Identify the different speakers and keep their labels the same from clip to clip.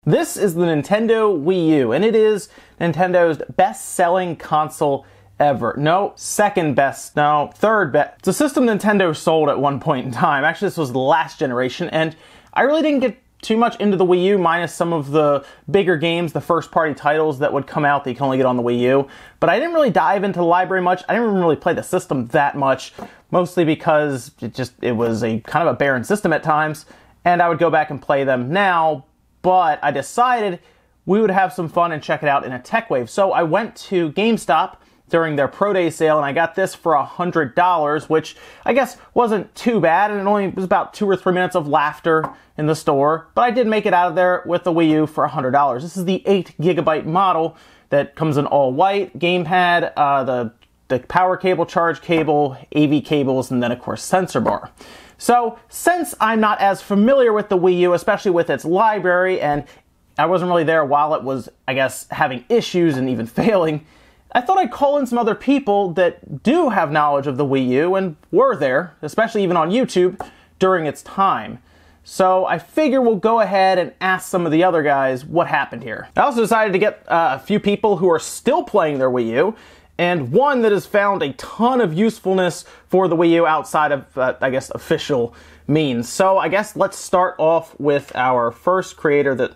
Speaker 1: This is the Nintendo Wii U, and it is Nintendo's best-selling console ever. No, second best. No, third best. It's a system Nintendo sold at one point in time. Actually, this was the last generation, and I really didn't get too much into the Wii U, minus some of the bigger games, the first-party titles that would come out that you can only get on the Wii U. But I didn't really dive into the library much. I didn't even really play the system that much, mostly because it was a kind of a barren system at times, and I would go back and play them now. But I decided we would have some fun and check it out in a tech wave. So I went to GameStop during their Pro Day sale, and I got this for $100, which I guess wasn't too bad, and it only was about 2 or 3 minutes of laughter in the store. But I did make it out of there with the Wii U for $100. This is the 8GB model that comes in all white, gamepad, the power cable, charge cable, AV cables, and then of course sensor bar. So, since I'm not as familiar with the Wii U, especially with its library, and I wasn't really there while it was, I guess, having issues and even failing, I thought I'd call in some other people that do have knowledge of the Wii U and were there, especially even on YouTube, during its time. So I figure we'll go ahead and ask some of the other guys what happened here. I also decided to get a few people who are still playing their Wii U, and one that has found a ton of usefulness for the Wii U outside of, I guess, official means. So I guess let's start off with our first creator that...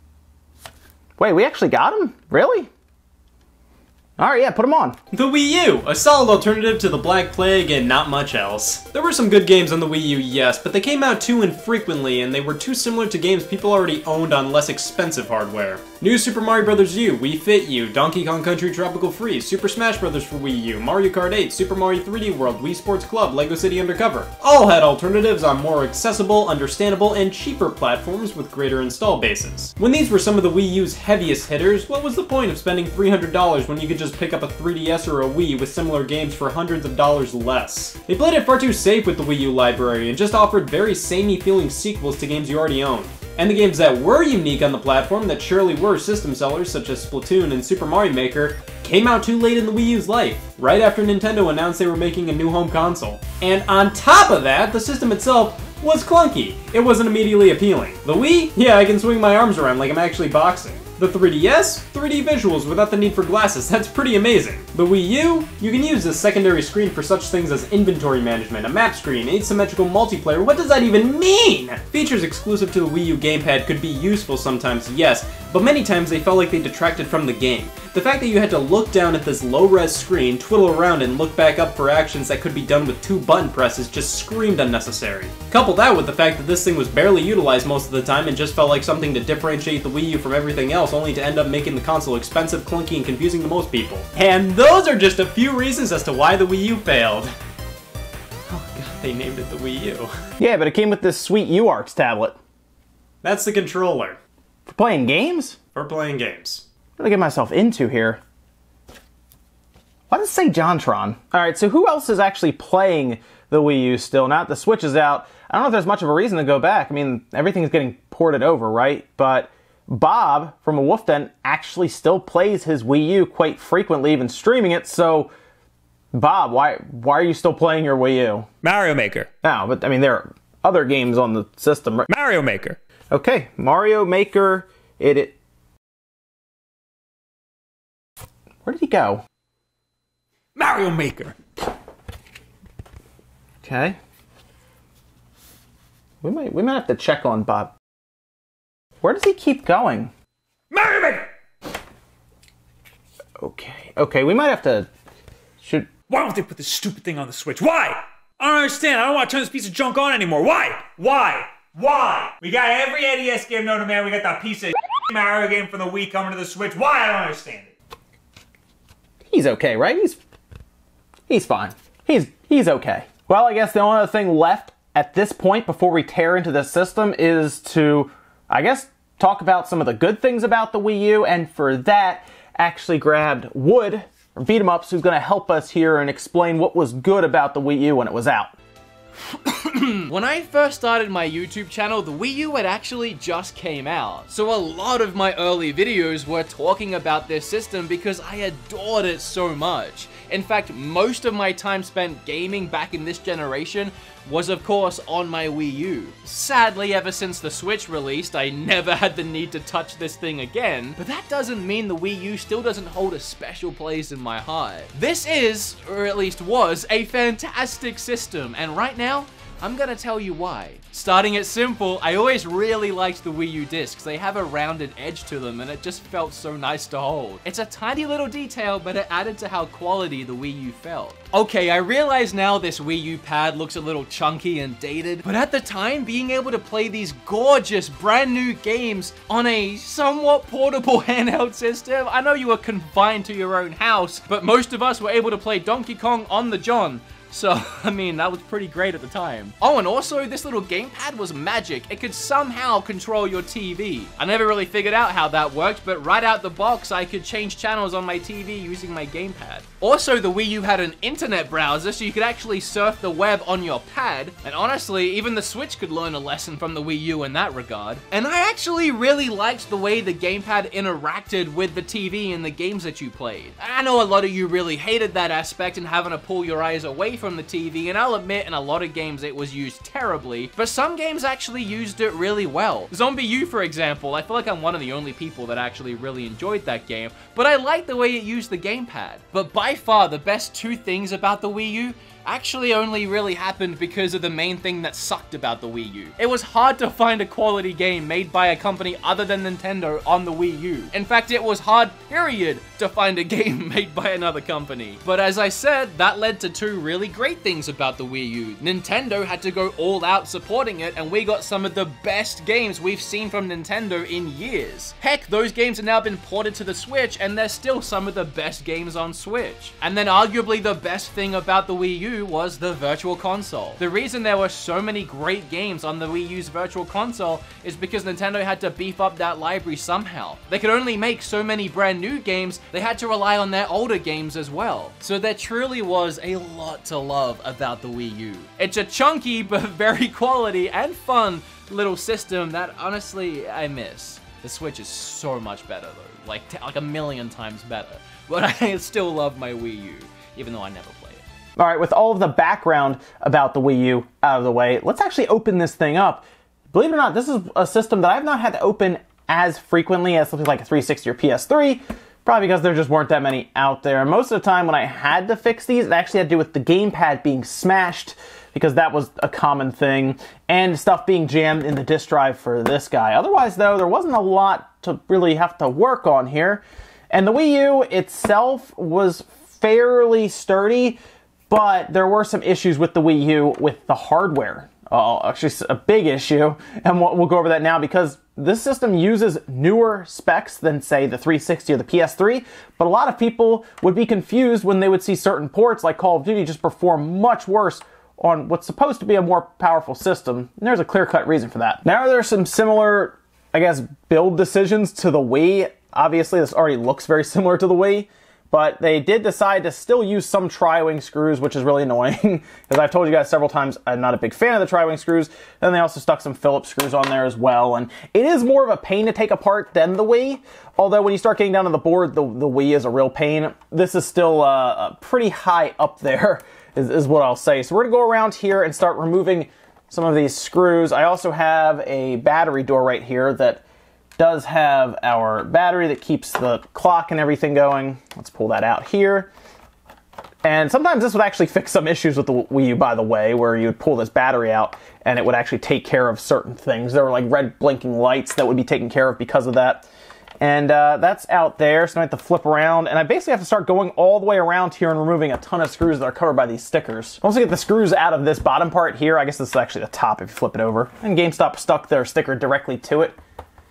Speaker 1: Wait, we actually got him? Really? Alright, yeah, put him on.
Speaker 2: The Wii U, a solid alternative to the Black Plague and not much else. There were some good games on the Wii U, yes, but they came out too infrequently and they were too similar to games people already owned on less expensive hardware. New Super Mario Bros. U, Wii Fit U, Donkey Kong Country Tropical Freeze, Super Smash Bros. For Wii U, Mario Kart 8, Super Mario 3D World, Wii Sports Club, Lego City Undercover. All had alternatives on more accessible, understandable, and cheaper platforms with greater install bases. When these were some of the Wii U's heaviest hitters, what was the point of spending $300 when you could just pick up a 3DS or a Wii with similar games for hundreds of dollars less? They played it far too safe with the Wii U library and just offered very samey feeling sequels to games you already owned. And the games that were unique on the platform that surely were system sellers, such as Splatoon and Super Mario Maker, came out too late in the Wii U's life, right after Nintendo announced they were making a new home console. And on top of that, the system itself was clunky. It wasn't immediately appealing. The Wii? Yeah, I can swing my arms around like I'm actually boxing. The 3DS? 3D visuals without the need for glasses, that's pretty amazing. The Wii U? You can use this secondary screen for such things as inventory management, a map screen, asymmetrical multiplayer. What does that even mean? Features exclusive to the Wii U gamepad could be useful sometimes, yes, but many times they felt like they detracted from the game. The fact that you had to look down at this low-res screen, twiddle around, and look back up for actions that could be done with 2 button presses just screamed unnecessary. Couple that with the fact that this thing was barely utilized most of the time and just felt like something to differentiate the Wii U from everything else, only to end up making the console expensive, clunky, and confusing to most people. And those are just a few reasons as to why the Wii U failed. Oh god, they named it the Wii U.
Speaker 1: Yeah, but it came with this sweet UARTS tablet.
Speaker 2: That's the controller.
Speaker 1: For playing games?
Speaker 2: For playing games.
Speaker 1: What did I get myself into here? Why does it say JonTron? Alright, so who else is actually playing the Wii U still? Now that the Switch is out, I don't know if there's much of a reason to go back. I mean, everything's getting ported over, right? But Bob from A Wolf Den actually still plays his Wii U quite frequently, even streaming it, so... Bob, why are you still playing your Wii U?
Speaker 3: Mario Maker.
Speaker 1: No, but I mean, there are other games on the system, right?
Speaker 3: Mario Maker.
Speaker 1: Okay, Mario Maker, Where did he go?
Speaker 3: Mario Maker.
Speaker 1: Okay. We might have to check on Bob. Where does he keep going?
Speaker 3: Mario Maker!
Speaker 1: Okay, we might have to...
Speaker 3: Why don't they put this stupid thing on the Switch? Why? I don't understand. I don't want to turn this piece of junk on anymore. Why? Why? We got every NES game known to man. We got that piece of Mario game from the Wii coming to the Switch. Why? I don't understand it.
Speaker 1: He's okay, right? He's fine. He's okay. Well, I guess the only other thing left at this point before we tear into the system is to, I guess, talk about some of the good things about the Wii U, and for that, actually grabbed Wood from Beat 'em Ups, who's going to help us here and explain what was good about the Wii U when it was out.
Speaker 4: When I first started my YouTube channel, the Wii U had actually just came out. So a lot of my early videos were talking about this system because I adored it so much. In fact, most of my time spent gaming back in this generation was of course on my Wii U. Sadly, ever since the Switch released, I never had the need to touch this thing again, but that doesn't mean the Wii U still doesn't hold a special place in my heart. This is, or at least was, a fantastic system, and right now, I'm gonna tell you why. Starting it simple, I always really liked the Wii U discs. They have a rounded edge to them and it just felt so nice to hold. It's a tiny little detail, but it added to how quality the Wii U felt. Okay, I realize now this Wii U pad looks a little chunky and dated, but at the time, being able to play these gorgeous brand new games on a somewhat portable handheld system, I know you were confined to your own house, but most of us were able to play Donkey Kong on the John. So, I mean, that was pretty great at the time. Oh, and also, this little gamepad was magic. It could somehow control your TV. I never really figured out how that worked, but right out the box, I could change channels on my TV using my gamepad. Also, the Wii U had an internet browser, so you could actually surf the web on your pad. And honestly, even the Switch could learn a lesson from the Wii U in that regard. And I actually really liked the way the gamepad interacted with the TV and the games that you played. I know a lot of you really hated that aspect and having to pull your eyes away from the TV, and I'll admit in a lot of games it was used terribly, but some games actually used it really well. ZombiU, for example, I feel like I'm one of the only people that actually really enjoyed that game, but I like the way it used the gamepad. But by far, the best two things about the Wii U actually only really happened because of the main thing that sucked about the Wii U. It was hard to find a quality game made by a company other than Nintendo on the Wii U. In fact, it was hard, period, to find a game made by another company. But as I said, that led to two really great things about the Wii U. Nintendo had to go all out supporting it, and we got some of the best games we've seen from Nintendo in years. Heck, those games have now been ported to the Switch, and they're still some of the best games on Switch. And then arguably the best thing about the Wii U was the Virtual Console. The reason there were so many great games on the Wii U's Virtual Console is because Nintendo had to beef up that library somehow. They could only make so many brand new games, they had to rely on their older games as well. So there truly was a lot to love about the Wii U. It's a chunky but very quality and fun little system that honestly I miss. The Switch is so much better though, like a million times better. But I still love my Wii U, even though I never play it.
Speaker 1: All right, with all of the background about the Wii U out of the way, let's actually open this thing up. Believe it or not, this is a system that I've not had to open as frequently as something like a 360 or PS3, probably because there just weren't that many out there. Most of the time when I had to fix these, it actually had to do with the gamepad being smashed, because that was a common thing, and stuff being jammed in the disk drive for this guy. Otherwise, though, there wasn't a lot to really have to work on here. And the Wii U itself was fairly sturdy, but there were some issues with the Wii U with the hardware. Actually, a big issue, and we'll go over that now, because this system uses newer specs than, say, the 360 or the PS3, but a lot of people would be confused when they would see certain ports, like Call of Duty, just perform much worse on what's supposed to be a more powerful system, and there's a clear-cut reason for that. Now, there are some similar, I guess, build decisions to the Wii. Obviously, this already looks very similar to the Wii, but they did decide to still use some tri-wing screws, which is really annoying, because I've told you guys several times I'm not a big fan of the tri-wing screws. Then they also stuck some Phillips screws on there as well, and it is more of a pain to take apart than the Wii, although when you start getting down to the board, the Wii is a real pain. This is still pretty high up there, is what I'll say. So we're going to go around here and start removing some of these screws. I also have a battery door right here that does have our battery that keeps the clock and everything going. Let's pull that out here. And sometimes this would actually fix some issues with the Wii U, by the way, where you would pull this battery out and it would actually take care of certain things. There were like red blinking lights that would be taken care of because of that. And that's out there, so I have to flip around, and I basically have to start going all the way around here and removing a ton of screws that are covered by these stickers. Once I get the screws out of this bottom part here, I guess this is actually the top if you flip it over, and GameStop stuck their sticker directly to it.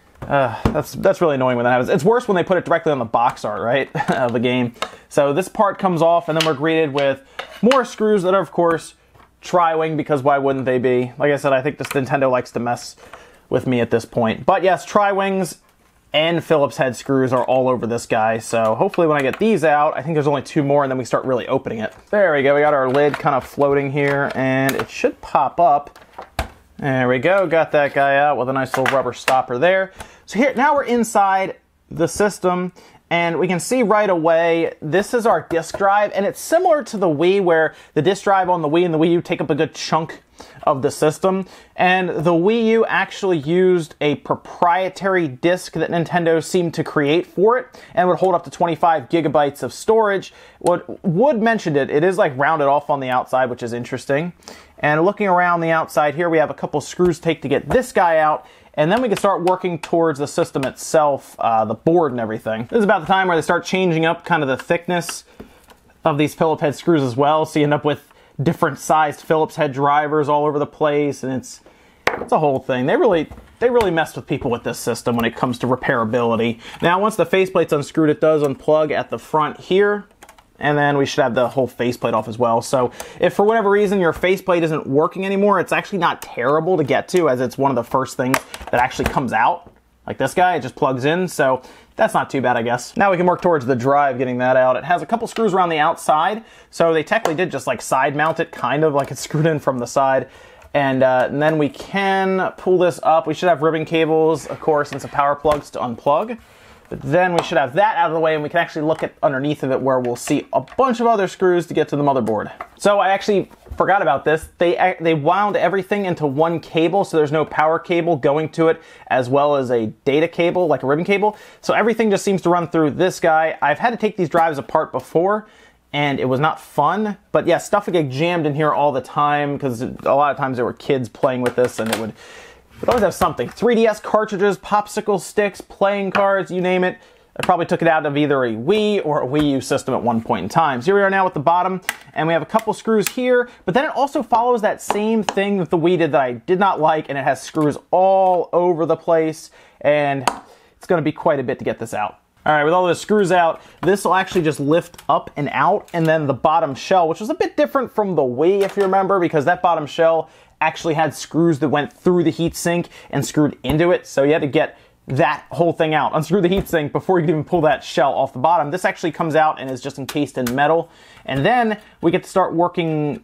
Speaker 1: That's really annoying when that happens. It's worse when they put it directly on the box art, right, of the game. So this part comes off, and then we're greeted with more screws that are, of course, tri-wing, because why wouldn't they be? Like I said, I think this Nintendo likes to mess with me at this point. But yes, tri-wings and Phillips head screws are all over this guy, so hopefully when I get these out, I think there's only two more, and then we start really opening it. There we go, we got our lid kind of floating here, and it should pop up. There we go, got that guy out with a nice little rubber stopper there. So here, now we're inside the system, and we can see right away, this is our disk drive, and it's similar to the Wii, where the disk drive on the Wii and the Wii U take up a good chunk of the system. And the Wii U actually used a proprietary disc that Nintendo seemed to create for it, and would hold up to 25 gigabytes of storage. What Wood mentioned it is like rounded off on the outside, which is interesting. And looking around the outside here, we have a couple screws to take to get this guy out, and then we can start working towards the system itself, the board and everything. This is about the time where they start changing up kind of the thickness of these Phillips head screws as well, so you end up with different sized Phillips head drivers all over the place, and it's a whole thing. They really messed with people with this system when it comes to repairability. Now, once the faceplate's unscrewed, it does unplug at the front here, and then we should have the whole faceplate off as well. So if for whatever reason your faceplate isn't working anymore, it's actually not terrible to get to, as it's one of the first things that actually comes out. Like this guy, it just plugs in, so that's not too bad, I guess. Now we can work towards the drive, getting that out. It has a couple screws around the outside, so they technically did just like side mount it, kind of like it's screwed in from the side. And then we can pull this up. We should have ribbon cables, of course, and some power plugs to unplug. But then we should have that out of the way, and we can actually look at underneath of it, where we'll see a bunch of other screws to get to the motherboard. So I actually forgot about this. They wound everything into one cable, so there's no power cable going to it, as well as a data cable, like a ribbon cable. So everything just seems to run through this guy. I've had to take these drives apart before, and it was not fun. But yeah, stuff would get jammed in here all the time, because a lot of times there were kids playing with this, and it would always have something. 3DS cartridges, popsicle sticks, playing cards, you name it. I probably took it out of either a Wii or a Wii U system at one point in time. So here we are now with the bottom, and we have a couple screws here, but then it also follows that same thing that the Wii did that I did not like, and it has screws all over the place, and it's going to be quite a bit to get this out. All right, with all the screws out, this will actually just lift up and out, and then the bottom shell, which was a bit different from the Wii, if you remember, because that bottom shell actually had screws that went through the heatsink and screwed into it, so you had to get that whole thing out. Unscrew the heatsink before you could even pull that shell off the bottom. This actually comes out and is just encased in metal, and then we get to start working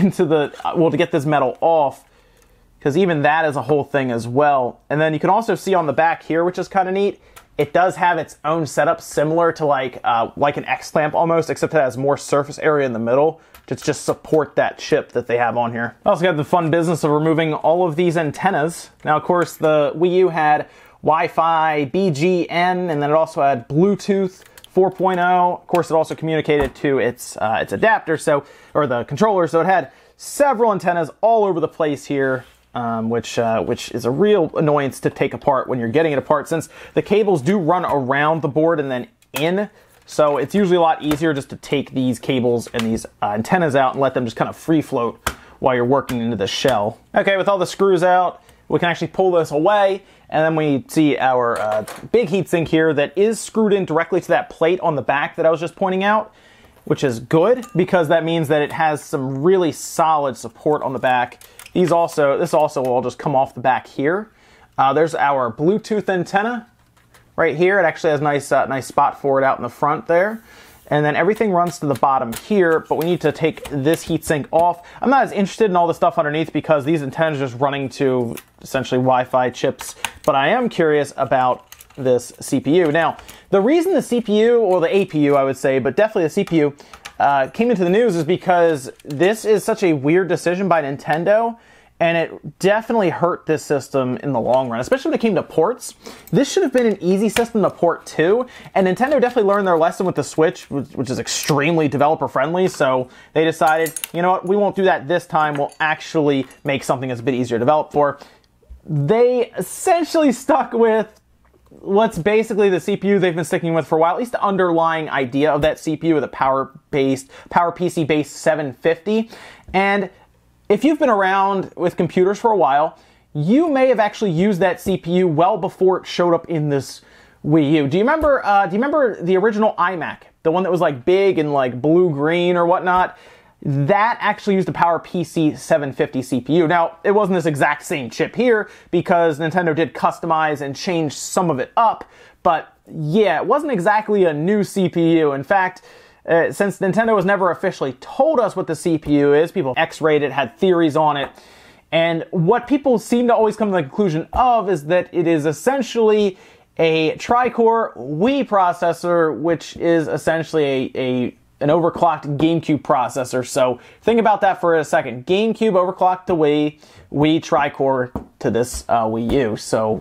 Speaker 1: to get this metal off, because even that is a whole thing as well. And then you can also see on the back here, which is kind of neat, it does have its own setup similar to like an X-clamp almost, except it has more surface area in the middle to just support that chip that they have on here. I also got the fun business of removing all of these antennas. Now, of course, the Wii U had Wi-Fi, BGN, and then it also had Bluetooth 4.0. Of course, it also communicated to its adapter, or the controller, so it had several antennas all over the place here. Which is a real annoyance to take apart when you're getting it apart, since the cables do run around the board and then in. So it's usually a lot easier just to take these cables and these antennas out and let them just kind of free float while you're working into the shell. Okay, with all the screws out, we can actually pull this away, and then we see our big heatsink here that is screwed in directly to that plate on the back that I was just pointing out, which is good because that means that it has some really solid support on the back. This also will all just come off the back here. There's our Bluetooth antenna right here. It actually has a nice spot for it out in the front there. And then everything runs to the bottom here, but we need to take this heatsink off. I'm not as interested in all the stuff underneath because these antennas are just running to essentially Wi-Fi chips, but I am curious about this CPU. Now, the reason the CPU, or the APU I would say, but definitely the CPU, came into the news is because this is such a weird decision by Nintendo, and it definitely hurt this system in the long run, especially when it came to ports. This should have been an easy system to port to, and Nintendo definitely learned their lesson with the Switch, which is extremely developer-friendly, so they decided, you know what, we won't do that this time, we'll actually make something that's a bit easier to develop for. They essentially stuck with what's basically the CPU they've been sticking with for a while, at least the underlying idea of that CPU with a PowerPC-based 750. And if you've been around with computers for a while, you may have actually used that CPU well before it showed up in this Wii U. Do you remember the original iMac, the one that was like big and like blue-green or whatnot? That actually used a PowerPC 750 CPU. Now, it wasn't this exact same chip here because Nintendo did customize and change some of it up, but yeah, it wasn't exactly a new CPU. In fact, since Nintendo has never officially told us what the CPU is, people X-rayed it, had theories on it, and what people seem to always come to the conclusion of is that it is essentially a tri-core Wii processor, which is essentially an overclocked GameCube processor. So think about that for a second. GameCube overclocked to Wii, Wii tri-core to this Wii U. So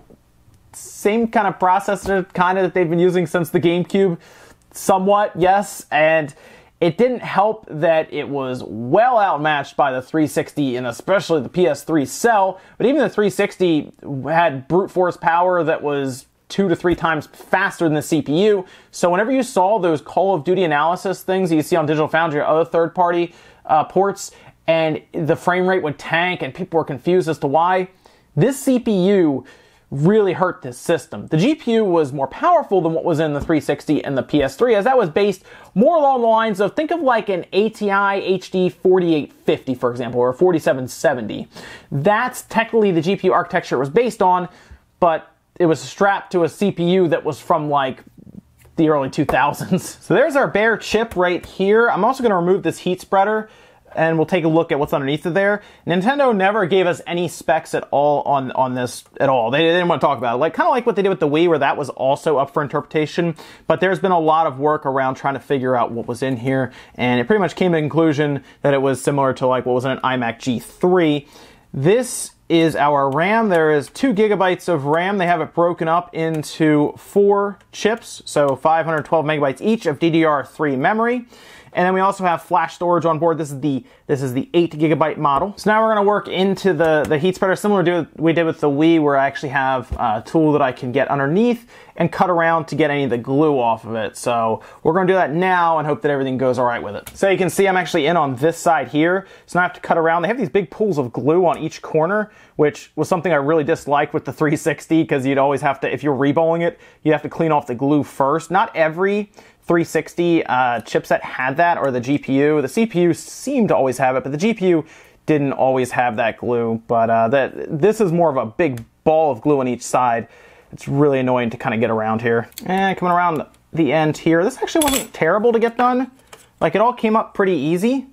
Speaker 1: same kind of processor kind of that they've been using since the GameCube, somewhat, yes, and it didn't help that it was well outmatched by the 360 and especially the PS3 cell, but even the 360 had brute force power that was 2 to 3 times faster than the CPU. So whenever you saw those Call of Duty analysis things that you see on Digital Foundry or other third-party ports, and the frame rate would tank and people were confused as to why, this CPU really hurt this system. The GPU was more powerful than what was in the 360 and the PS3, as that was based more along the lines of, think of like an ATI HD 4850, for example, or 4770. That's technically the GPU architecture it was based on, but it was strapped to a CPU that was from like the early 2000s. So there's our bare chip right here. I'm also going to remove this heat spreader, and we'll take a look at what's underneath of there. Nintendo never gave us any specs at all on this at all. They didn't want to talk about it. Like, kind of like what they did with the Wii, where that was also up for interpretation. But there's been a lot of work around trying to figure out what was in here, and it pretty much came to the conclusion that it was similar to like what was in an iMac G3. This is our RAM. There is 2 gigabytes of RAM. They have it broken up into 4 chips, so 512 megabytes each of DDR3 memory. And then we also have flash storage on board. This is the 8 gigabyte model. So now we're going to work into the heat spreader, similar to what we did with the Wii, where I actually have a tool that I can get underneath and cut around to get any of the glue off of it. So we're going to do that now and hope that everything goes all right with it. So you can see I'm actually in on this side here, so now I have to cut around. They have these big pools of glue on each corner, which was something I really disliked with the 360, because you'd always have to, if you're rebolling it, you have to clean off the glue first. Not every 360 chipset had that, or the GPU. The CPU seemed to always have it, but the GPU didn't always have that glue. But this is more of a big ball of glue on each side. It's really annoying to kind of get around here. And coming around the end here, this actually wasn't terrible to get done. Like, it all came up pretty easy.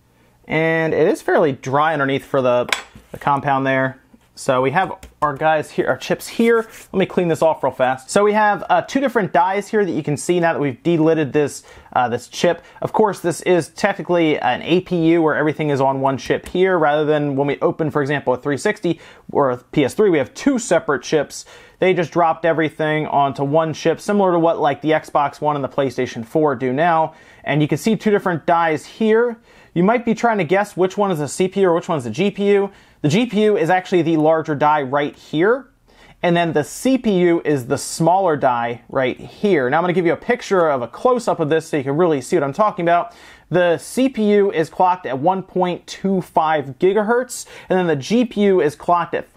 Speaker 1: And it is fairly dry underneath for the compound there. So we have our guys here, our chips here. Let me clean this off real fast. So we have 2 different dies here that you can see now that we've delidded this this chip. Of course, this is technically an APU where everything is on one chip here, rather than when we open, for example, a 360 or a PS3, we have 2 separate chips. They just dropped everything onto one chip, similar to what like the Xbox One and the PlayStation 4 do now. And you can see 2 different dies here. You might be trying to guess which one is a CPU or which one is a GPU. The GPU is actually the larger die right here, and then the CPU is the smaller die right here. Now I'm going to give you a picture of a close-up of this so you can really see what I'm talking about. The CPU is clocked at 1.25 gigahertz, and then the GPU is clocked at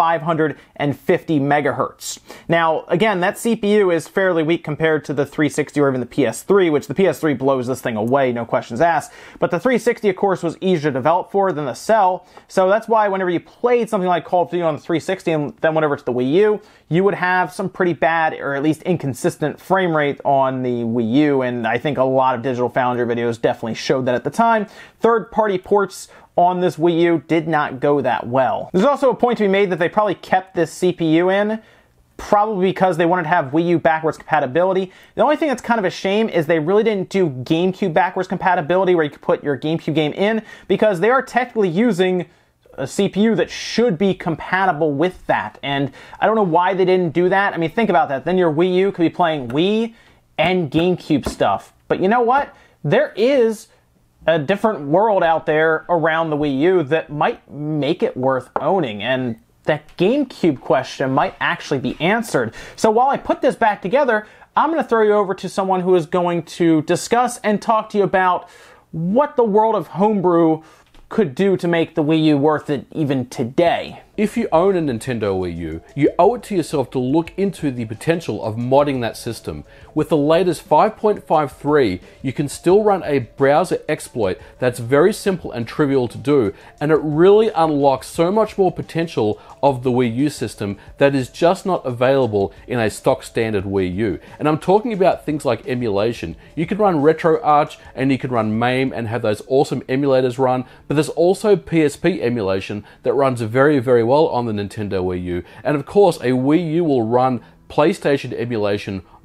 Speaker 1: 550 megahertz. Now, again, that CPU is fairly weak compared to the 360 or even the PS3, which the PS3 blows this thing away, no questions asked. But the 360, of course, was easier to develop for than the cell, so that's why whenever you played something like Call of Duty on the 360 and then went over to the Wii U, you would have some pretty bad, or at least inconsistent, frame rate on the Wii U, and I think a lot of Digital Foundry videos definitely showed that at the time. Third-party ports on this Wii U did not go that well. There's also a point to be made that they probably kept this CPU in, probably because they wanted to have Wii U backwards compatibility. The only thing that's kind of a shame is they really didn't do GameCube backwards compatibility, where you could put your GameCube game in, because they are technically using a CPU that should be compatible with that. And I don't know why they didn't do that. I mean, think about that. Then your Wii U could be playing Wii and GameCube stuff. But you know what? There is a different world out there around the Wii U that might make it worth owning, and that GameCube question might actually be answered. So while I put this back together, I'm going to throw you over to someone who is going to discuss and talk to you about what the world of homebrew could do to make the Wii U worth it even today.
Speaker 5: If you own a Nintendo Wii U, you owe it to yourself to look into the potential of modding that system. With the latest 5.53, you can still run a browser exploit that's very simple and trivial to do, and it really unlocks so much more potential of the Wii U system that is just not available in a stock standard Wii U. And I'm talking about things like emulation. You can run RetroArch and you can run MAME and have those awesome emulators run, but there's also PSP emulation that runs very, very well on the Nintendo Wii U. And of course, a Wii U will run PlayStation emulation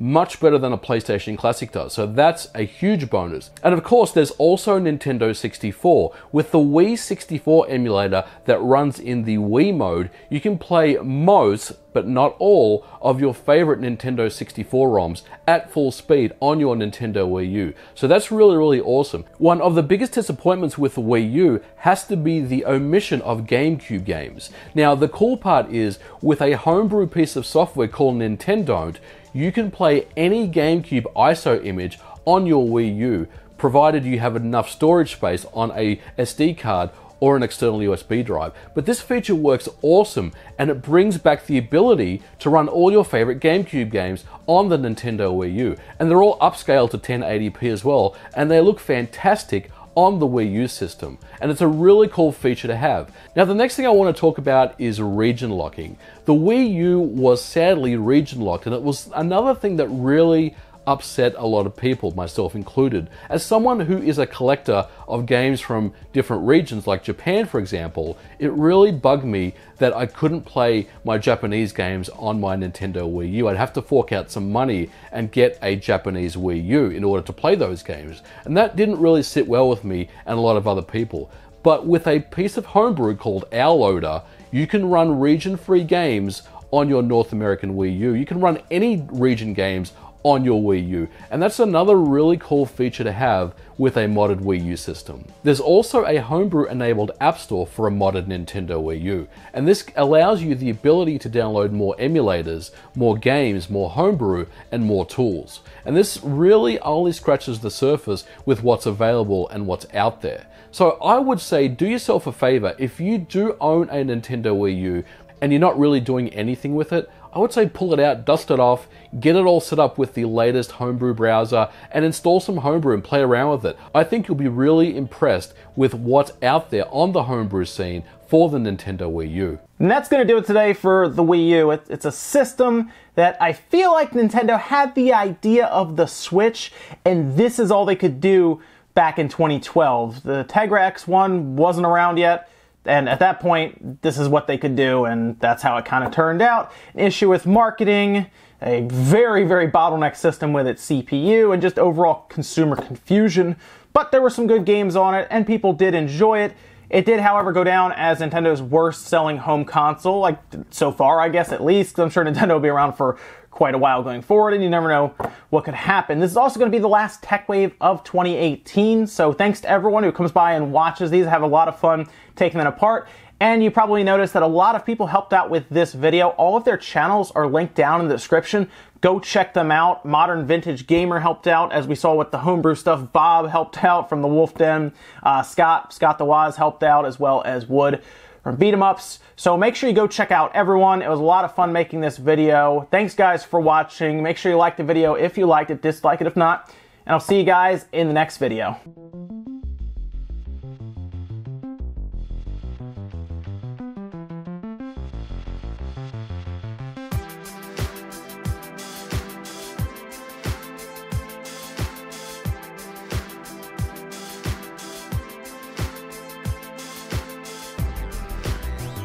Speaker 5: much better than a PlayStation Classic does, so that's a huge bonus. And of course, there's also Nintendo 64. With the Wii 64 emulator that runs in the Wii mode, you can play most, but not all, of your favorite Nintendo 64 ROMs at full speed on your Nintendo Wii U. So that's really, really awesome. One of the biggest disappointments with the Wii U has to be the omission of GameCube games. Now, the cool part is, with a homebrew piece of software called Nintendo, you can play any GameCube ISO image on your Wii U, provided you have enough storage space on a SD card or an external USB drive. But this feature works awesome, and it brings back the ability to run all your favorite GameCube games on the Nintendo Wii U. And they're all upscaled to 1080p as well, and they look fantastic on the Wii U system. And it's a really cool feature to have. Now, the next thing I want to talk about is region locking. The Wii U was sadly region locked, and it was another thing that really upset a lot of people, myself included. As someone who is a collector of games from different regions, like Japan for example, it really bugged me that I couldn't play my Japanese games on my Nintendo Wii U. I'd have to fork out some money and get a Japanese Wii U in order to play those games. And that didn't really sit well with me and a lot of other people. But with a piece of homebrew called OurLoader, you can run region-free games on your North American Wii U. You can run any region games on your Wii U, and that's another really cool feature to have with a modded Wii U system. There's also a homebrew enabled app store for a modded Nintendo Wii U, and this allows you the ability to download more emulators, more games, more homebrew, and more tools. And this really only scratches the surface with what's available and what's out there. So I would say, do yourself a favor, if you do own a Nintendo Wii U and you're not really doing anything with it, I would say pull it out, dust it off, get it all set up with the latest homebrew browser, and install some homebrew and play around with it. I think you'll be really impressed with what's out there on the homebrew scene for the Nintendo Wii U.
Speaker 1: And that's going to do it today for the Wii U. It's a system that I feel like Nintendo had the idea of the Switch, and this is all they could do back in 2012. The Tegra X1 wasn't around yet. And at that point, this is what they could do, and that's how it kind of turned out. An issue with marketing, a very, very bottleneck system with its CPU, and just overall consumer confusion. But there were some good games on it, and people did enjoy it. It did, however, go down as Nintendo's worst-selling home console, like so far, I guess, at least. I'm sure Nintendo will be around for quite a while going forward, and you never know what could happen. This is also going to be the last Tech Wave of 2018, so thanks to everyone who comes by and watches these. I have a lot of fun taking them apart. And you probably noticed that a lot of people helped out with this video. All of their channels are linked down in the description. Go check them out. Modern Vintage Gamer helped out, as we saw with the homebrew stuff. Bob helped out from the Wolf Den. Scott the Waz helped out, as well as Wood from Beat 'em Ups. So make sure you go check out everyone. It was a lot of fun making this video. Thanks guys for watching. Make sure you like the video if you liked it, dislike it if not. And I'll see you guys in the next video.